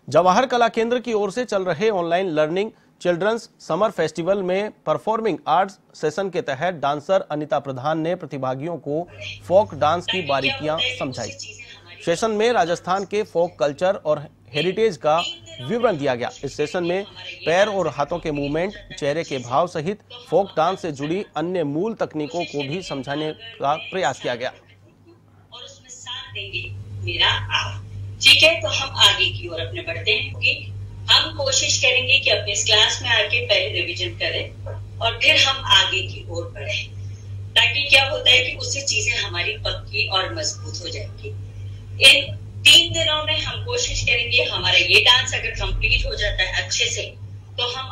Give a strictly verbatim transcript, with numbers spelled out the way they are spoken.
जवाहर कला केंद्र की ओर से चल रहे online learning children's summer festival में परफॉर्मिंग आर्ट्स सेशन के तहत डांसर अनिता प्रधान ने प्रतिभागियों को फोक डांस की बारीकियां समझाई। सेशन में राजस्थान के फोक कल्चर और हेरिटेज का विवरण दिया गया। इस सेशन में पैर और हाथों के मूवमेंट, चेहरे के भाव सहित फोक डांस से जुड़ी अन्य मूल तकनीकों को भी समझाने का प्रयास किया गया। और उसमें साथ देंगे मेरा आप। ठीक है, तो हम आगे की ओर अपने बढ़ते हैं कि हम कोशिश करेंगे कि अपने इस क्लास में आके पहले रिवीजन करें और फिर हम आगे की ओर बढ़े, ताकि क्या होता है कि उससे चीजें हमारी पक्की और मजबूत हो जाएंगी। इन तीन दिनों में हम कोशिश करेंगे हमारा ये डांस अगर कंप्लीट हो जाता है अच्छे से तो हम